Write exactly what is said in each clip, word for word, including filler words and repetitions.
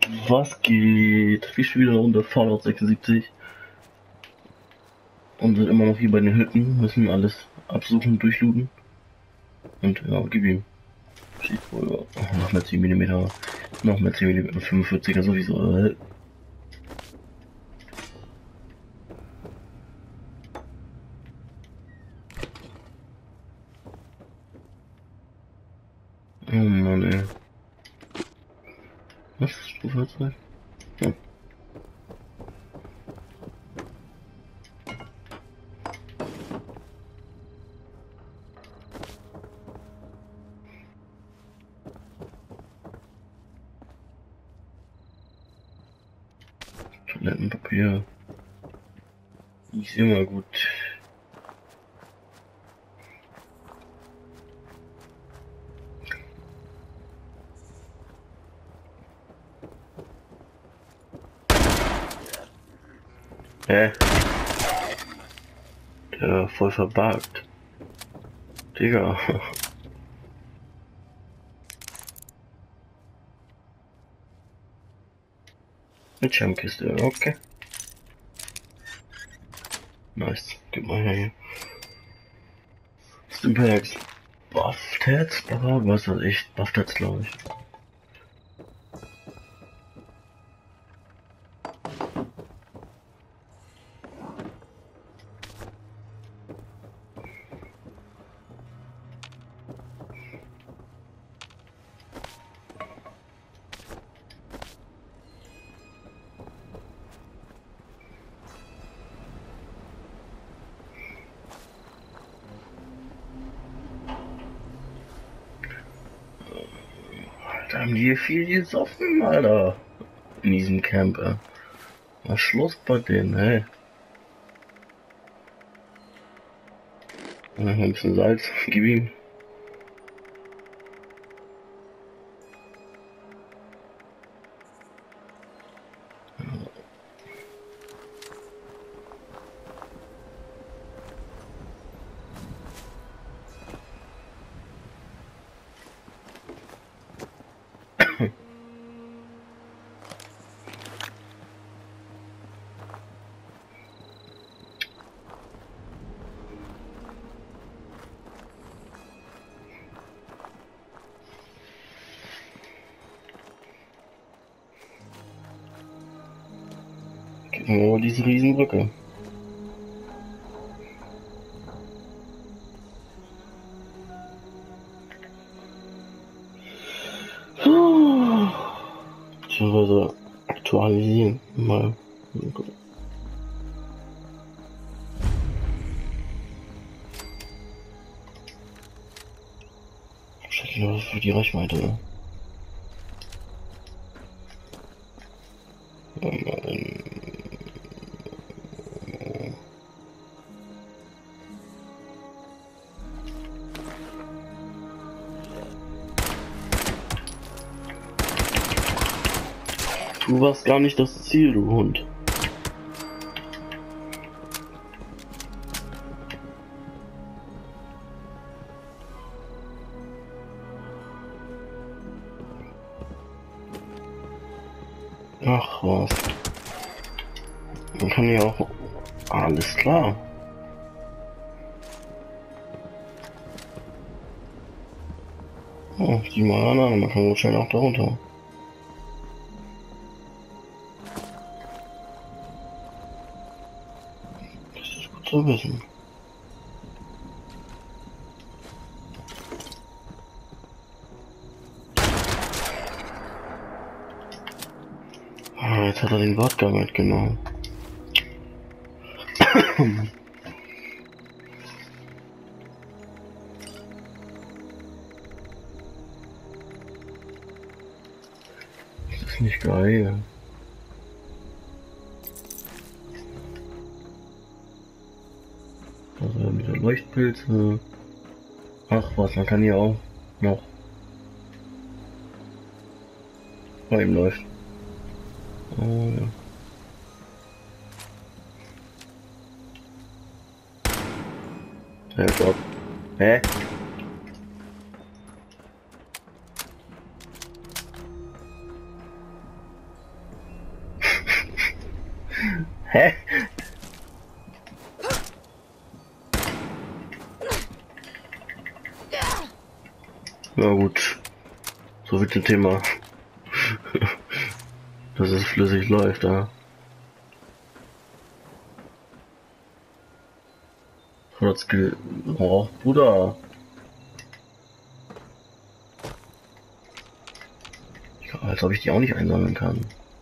Was geht? Wir spielen wieder unter Fallout sechsundsiebzig und sind immer noch hier bei den Hütten, müssen alles absuchen, durchlooten und ja, gib ihm. Schießt wohl, oh, noch mehr zehn Millimeter, noch mehr zehn Millimeter, fünfundvierziger sowieso. Äh. Oh Mann, ey. Was? Strohfahrzeug? Ja. Toilettenpapier. Ist immer gut. Hä? Der voll verbuggt. Digga. Eine Champ-Kiste, okay. Nice. Gib mal her hier. Stimpaks. Buffed-Heads? Was weiß ich? Buffed-Heads, glaube ich. Da haben die hier viel gesoffen, Alter. In diesem Camp, ey. Was Schluss bei denen, hey. Ja, ein bisschen Salz, gib ihm. Oh, diese Riesenbrücke. Beziehungsweise aktualisieren. Mal. Wahrscheinlich nur für die Reichweite, ne? Du warst gar nicht das Ziel, du Hund. Ach was. Man kann ja auch... Alles klar. Oh, sieh mal an, man kann wahrscheinlich auch darunter. Das ist gut zu wissen. Ah, jetzt hat er den Wodka mitgenommen. Das ist nicht geil. Also wieder Leuchtpilze. Ach was, man kann hier auch noch bei ihm läuft. Oh ja. Ja, Gott. Hä? Hä? Na gut. So viel zum Thema. Dass es flüssig läuft, ja. Trotz Ge Oh, Bruder. Ja, als ob ich die auch nicht einsammeln kann.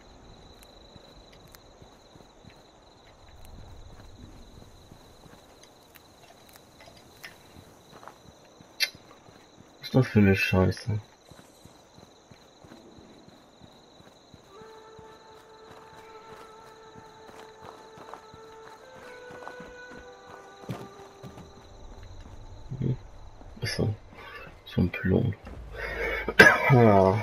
Was ist das für eine Scheiße? Ist so, so ein Pylon. Ja.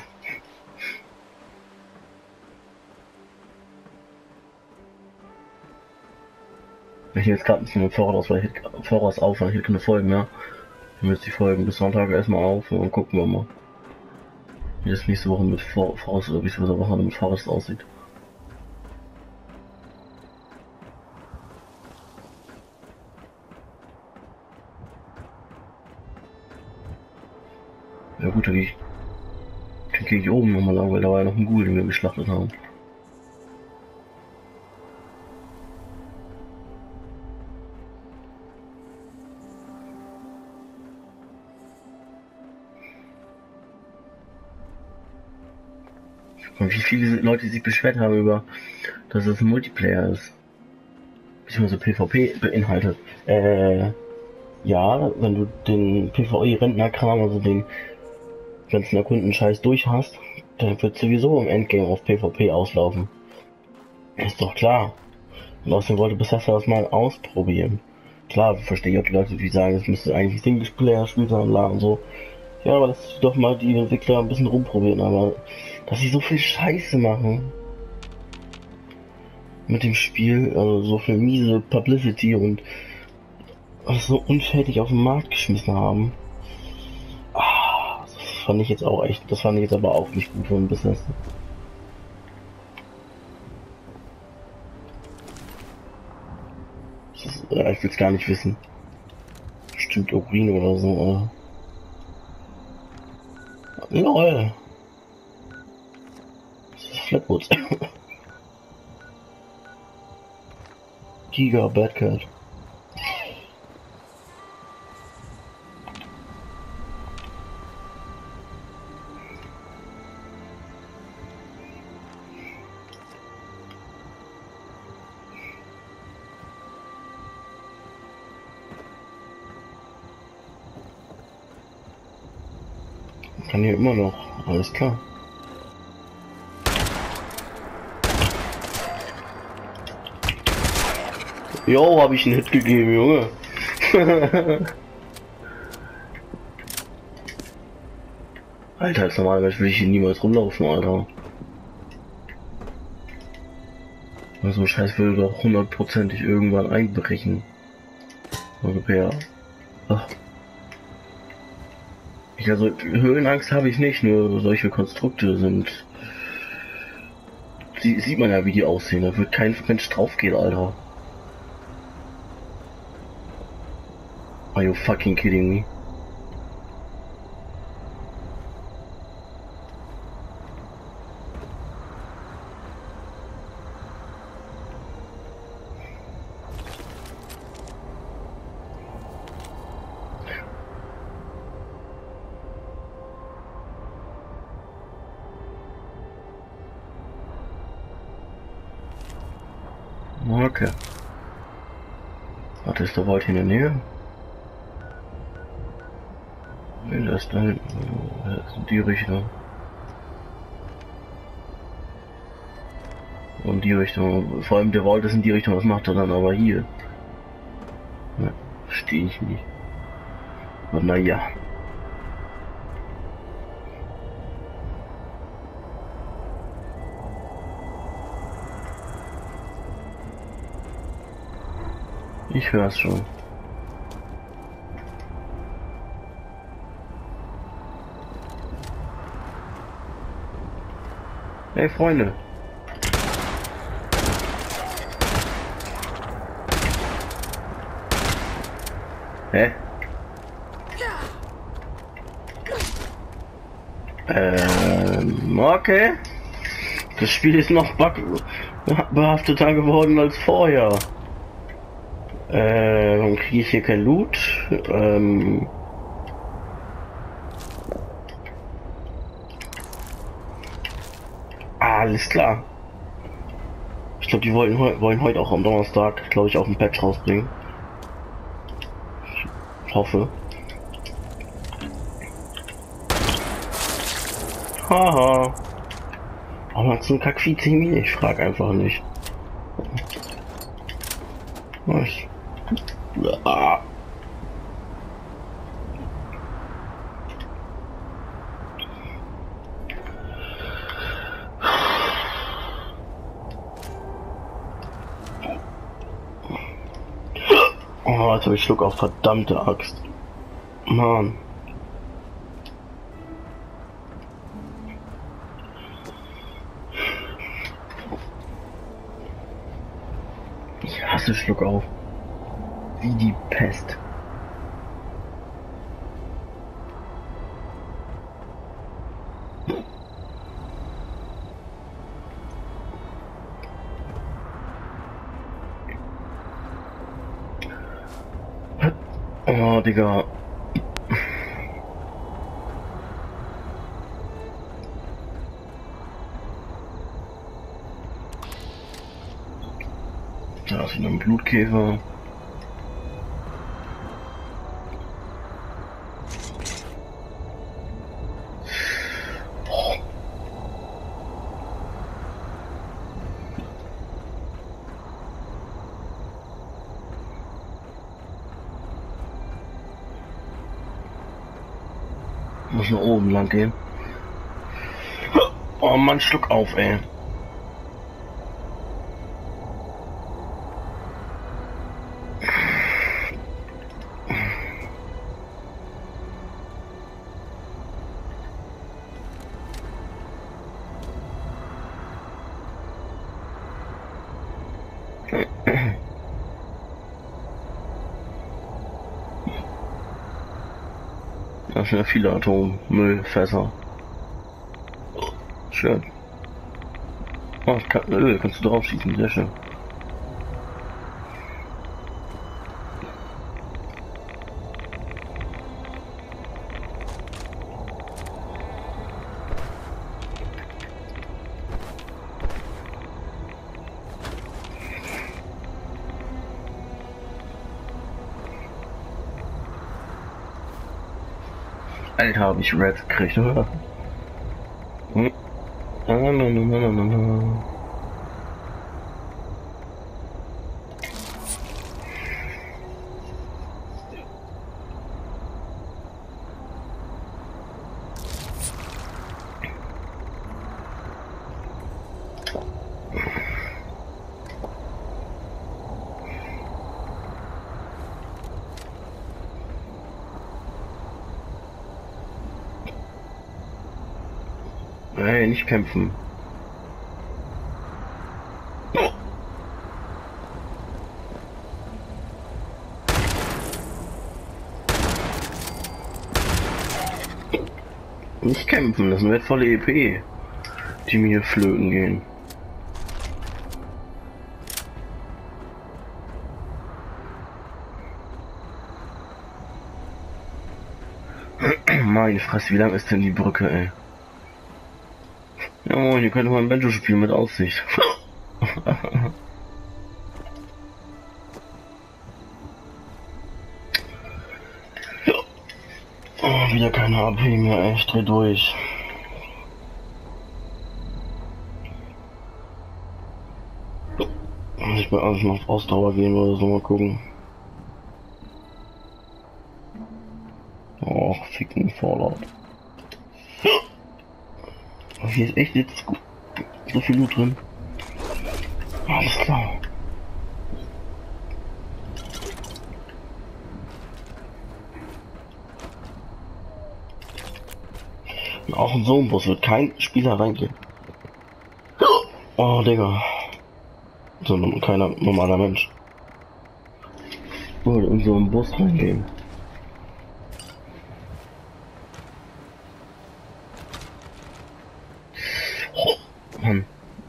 Ich nehme jetzt gerade ein bisschen im Voraus, weil ich Voraus auf, weil ich hätte keine Folgen mehr. Ich nehme jetzt die Folgen bis Sonntag erstmal auf und dann gucken wir mal, wie das nächste Woche mit Vor Voraus oder wie es diese Woche mit Voraus aussieht. Ja gut, dann gehe ich, dann gehe ich oben nochmal lang, weil da war ja noch ein Ghoul, den wir geschlachtet haben. Und wie viele Leute sich beschwert haben über, dass es ein Multiplayer ist. Beziehungsweise PvP beinhaltet. Äh, ja, wenn du den PvE-Rentnerkram, also den ganzen Erkunden-Scheiß durch hast, dann wird sowieso im Endgame auf PvP auslaufen. Ist doch klar. Und außerdem wollte Bethesda das mal ausprobieren. Klar, verstehe ich auch die Leute, die sagen, es müsste eigentlich Singleplayer-Spiel sein und so. Ja, aber lass doch mal die Entwickler ein bisschen rumprobieren, aber dass sie so viel Scheiße machen mit dem Spiel, also so viel miese Publicity und das so unfertig auf den Markt geschmissen haben. Ah, das fand ich jetzt auch echt, das fand ich jetzt aber auch nicht gut von Business. Das ist, äh, ich will's gar nicht wissen. Bestimmt Urin oder so, oder? Lol. Das ist Flatwoods. Giga Badcat. Kann hier immer noch, alles klar. Jo, habe ich einen Hit gegeben, Junge. Alter, als normalerweise will ich hier niemals rumlaufen, Alter. So ein Scheiß würde doch hundertprozentig irgendwann einbrechen. Ungefähr. Ach. Ich, also Höhenangst habe ich nicht, nur solche Konstrukte sind. Sie, sieht man ja, wie die aussehen. Da wird kein Mensch drauf gehen, Alter. Are you fucking kidding me? Okay. Warte, ist der Wald hier in der Nähe? Ne, das ist da hinten. Das ist in die Richtung. In die Richtung. Vor allem der Wald ist in die Richtung. Was macht er dann aber hier? Ja, verstehe ich nicht. Aber naja. Ich hör's schon. Hey Freunde. Hä? Ähm, okay. Das Spiel ist noch bug-behafteter geworden als vorher. Äh, dann kriege ich hier kein Loot. Ähm... Alles klar. Ich glaube, die wollen, wollen heute auch am Donnerstag, glaube ich, auch ein Patch rausbringen. Ich hoffe. Haha. Aber zum Kackvieh zehn, ich frage einfach nicht. Was? Ah. Oh, jetzt habe ich Schluck auf, verdammte Axt. Mann. Ich hasse Schluck auf. Wie die Pest. Oh, Digga. Da ist ein Blutkäfer. Muss nach oben lang gehen. Oh Mann, Schluck auf, ey. Da sind ja viele Atommüllfässer. Schön. Oh, kann, Öl kannst du drauf schießen, sehr schön. Alter, habe ich Red gekriegt, oder? Hm. Ah, na, na, na, na, na, na. Hey, nicht kämpfen. Nicht kämpfen, das sind wertvolle E P, die mir flöten gehen. Meine Fresse, wie lang ist denn die Brücke, ey? Ja moin, hier könnte man ein Banjo spielen mit Aussicht. Oh, wieder keine A P mehr, ey, ich dreh durch. Ich will alles noch auf Ausdauer gehen oder so, mal gucken. Oh, ficken Fallout. Hier ist echt jetzt so viel Loot drin. Alles klar. Und auch in so einem Bus wird kein Spieler reingehen. Oh, Digga. So keiner normaler Mensch würde in so einen Bus reingehen. Mann.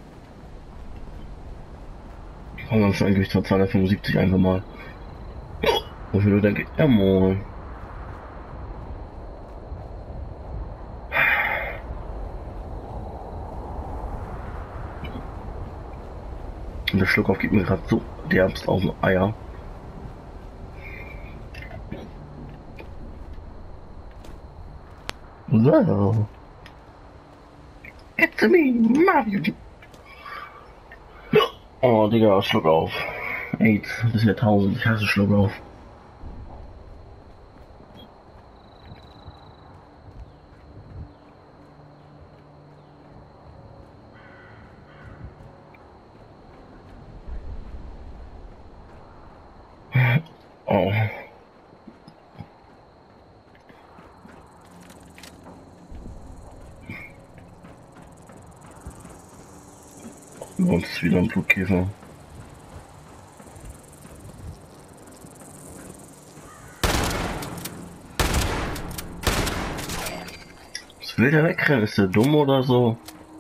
Komm, dann eigentlich zur zweihundertfünfundsiebzig einfach mal. Wofür du denkst, ja moin. Und der Schluckauf gibt mir gerade so derbst auf den Eier. So. It's me, Mario. Oh, Digga, Schluck auf. AIDS, das ist ja tausend, ich hasse Schluck auf. Oh. Sonst ist wieder ein Blutkäfer. Was will der wegrennen? Ist der dumm oder so?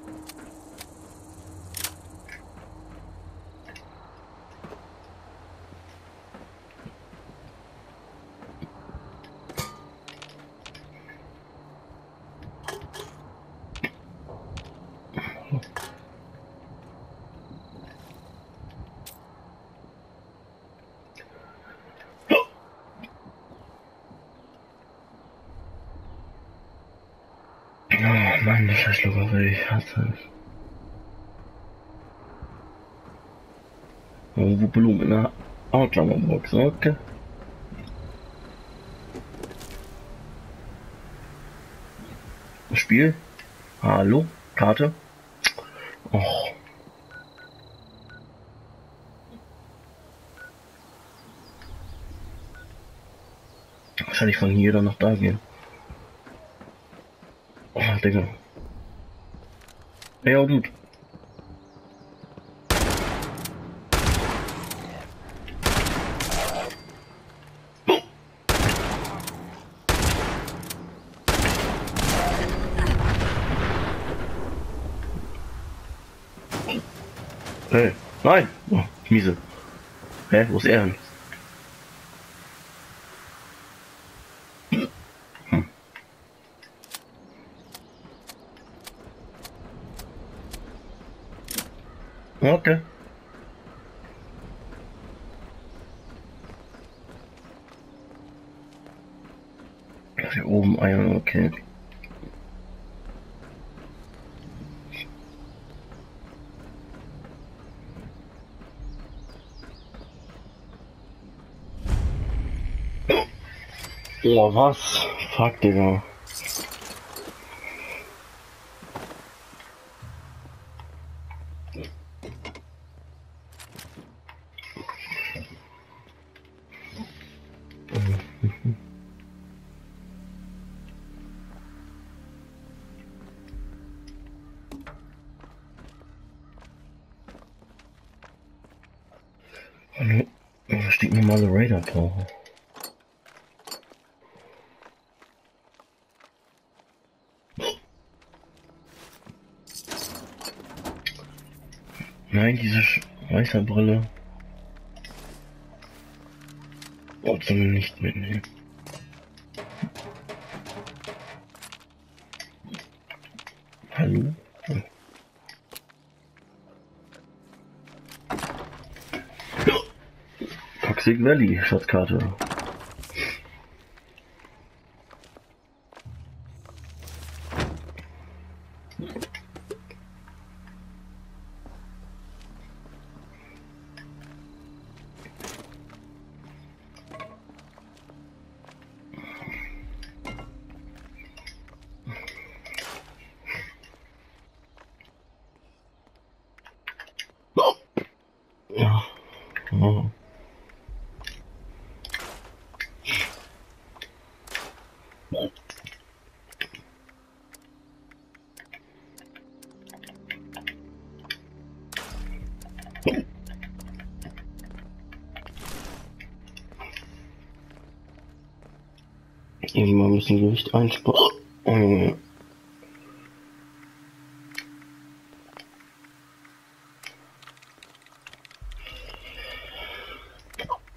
Oh Mann, die Scheißschluckerei, ich hasse es. Irgendwo Blumen in der Outlander-Box, okay. Spiel? Hallo? Karte? Och. Wahrscheinlich von hier dann nach da gehen. Oh, Digga. Ja, gut. Hey, nein! Oh, miese. Hä, wo ist er denn? Hm. Okay. Hier oben Eier, okay. Oh, was? Fuck, Digga. Da steht normale Raider-Taucher. Nein, diese Weißerbrille. Oh, zum nicht mitnehmen. Hallo? Oh. Toxic Valley, Schatzkarte. Ja. Oh. Eben mal ein bisschen Gewicht einsparen. Oh.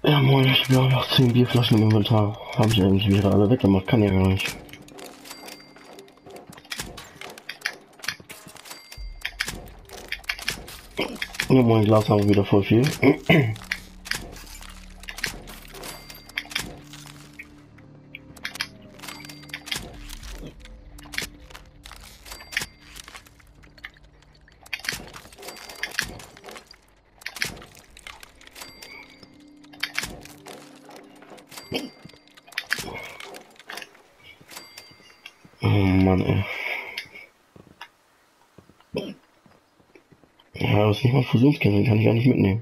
Ja moin, ich habe noch zehn Bierflaschen im Inventar. Habe ich eigentlich wieder alle weggemacht, kann ja gar nicht. Ja moin, Glas haben wir wieder voll viel. Oh Mann, ey. Ja, das ist nicht mal Fusionskerne, den kann ich gar nicht mitnehmen.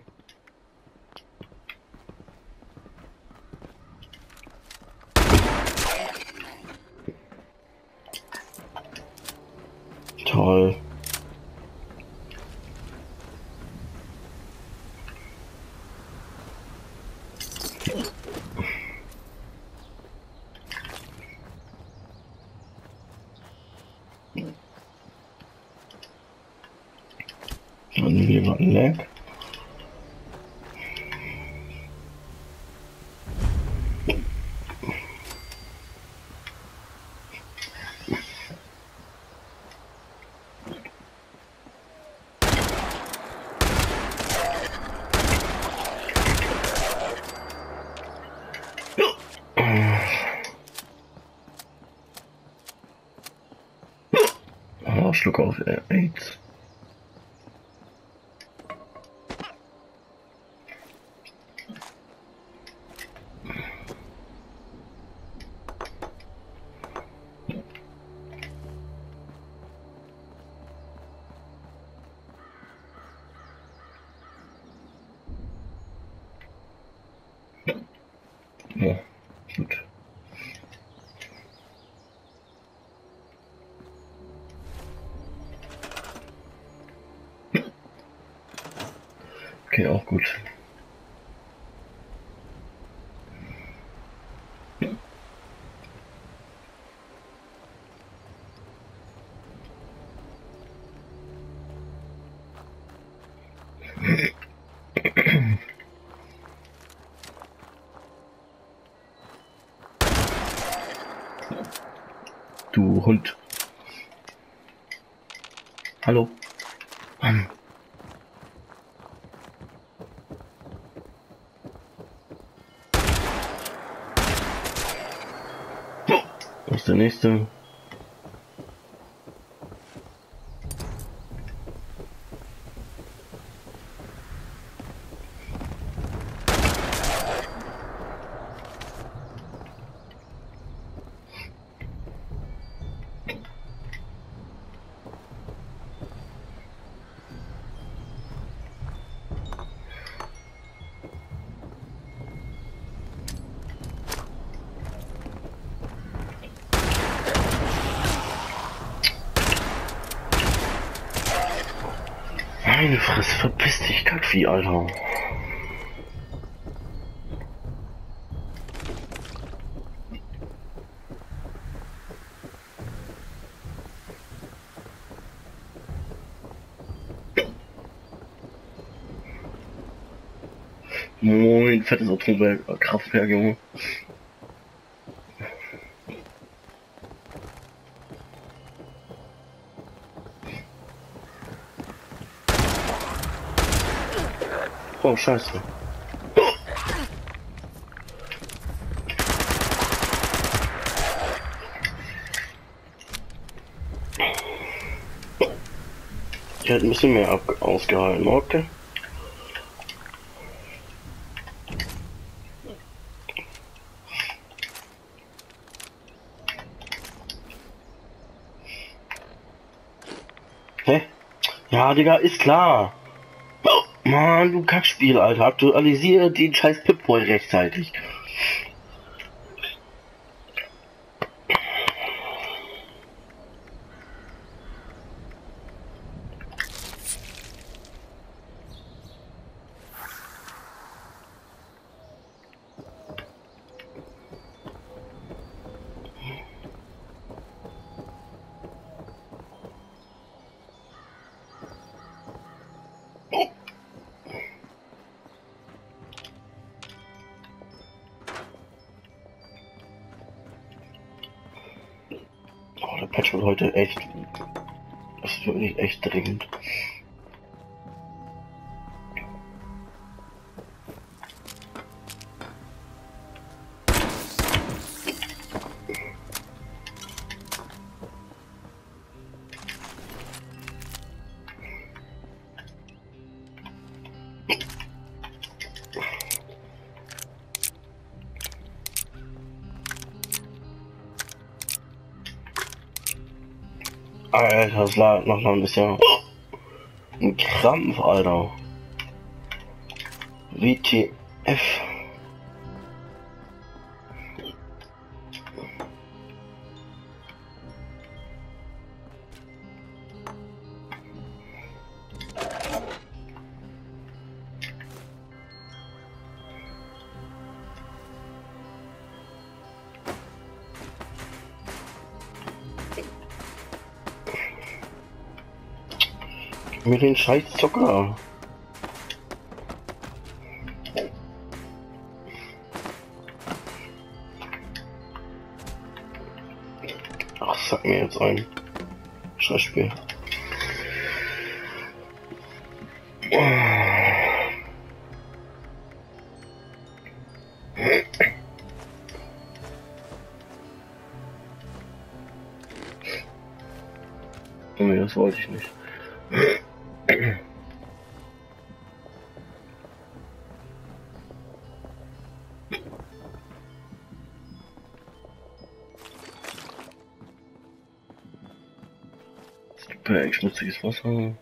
Toll. Dann wieder gerade ein Lag. Oh, Schluck auf, äh, AIDS. Ja, gut. Okay, auch gut. Du Hund. Hallo. Mann. Was ist der nächste? Meine Fresse, verpiss dich, Kackvieh, Alter. Moin, fettes Atomwerk, Kraftwerk, Junge. Oh, scheiße. Ich hätte ein bisschen mehr ab ausgehalten, okay. Hä? Ja, Digga, ist klar. Mann, du Kackspiel, Alter. Aktualisiere den scheiß Pip-Boy rechtzeitig. Patch wird heute echt. Das ist wirklich echt dringend. Alter, das lag noch ein bisschen. Ein Krampf, Alter. W T F. Mit den scheiß Zucker. Ach, sag mir jetzt ein Scheißspiel. Nee, das wollte ich nicht. Super schmutziges Wasser.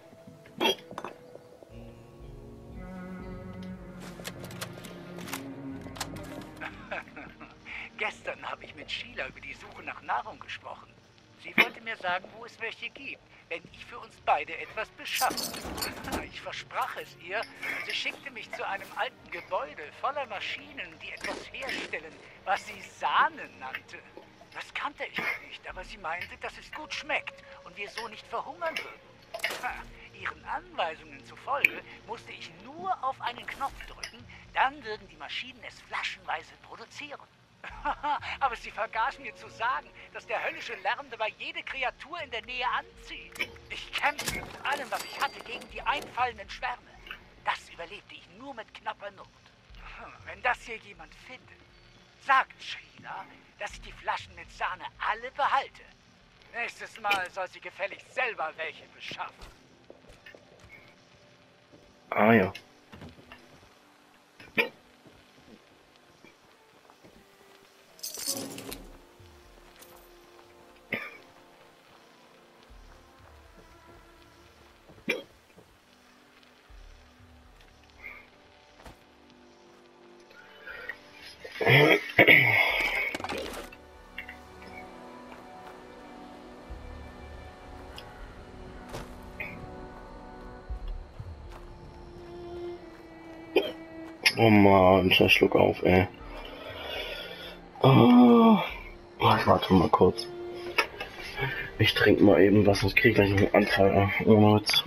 Gestern habe ich mit Sheila über die Suche nach Nahrung gesprochen. Sie wollte mir sagen, wo es welche gibt, wenn ich für uns beide etwas beschaffe. Ich versprach es ihr und sie schickte mich zu einem alten Gebäude voller Maschinen, die etwas herstellen, was sie Sahne nannte. Das kannte ich noch nicht, aber sie meinte, dass es gut schmeckt und wir so nicht verhungern würden. Ihren Anweisungen zufolge musste ich nur auf einen Knopf drücken, dann würden die Maschinen es flaschenweise produzieren. Aber sie vergaß mir zu sagen, dass der höllische Lärm dabei jede Kreatur in der Nähe anzieht. Ich kämpfte mit allem, was ich hatte, gegen die einfallenden Schwärme. Das überlebte ich nur mit knapper Not. Wenn das hier jemand findet, sagt Sheila, dass ich die Flaschen mit Sahne alle behalte. Nächstes Mal soll sie gefälligst selber welche beschaffen. Ah ja. Oh Mann, ich schluck auf, ey. Oh, ich warte mal kurz. Ich trinke mal eben was, sonst krieg ich gleich noch einen Anfall. Ohne Witz.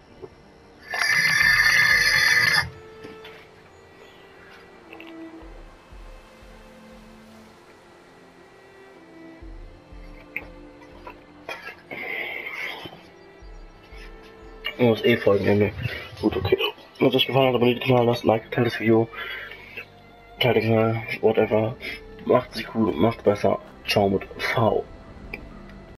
Ich muss eh Folgenende. Gut, okay. Wenn es euch gefallen hat, abonniert den Kanal, lasst ein Like, teilt das Video. Teilt den Kanal, whatever. Macht sich gut, macht besser. Ciao mit V.